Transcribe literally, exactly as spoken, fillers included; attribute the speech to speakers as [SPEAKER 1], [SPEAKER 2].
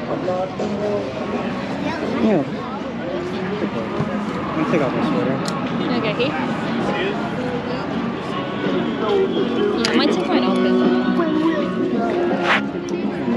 [SPEAKER 1] Yeah. I'll take off my sweater.
[SPEAKER 2] Okay. Yeah, mine's fine open.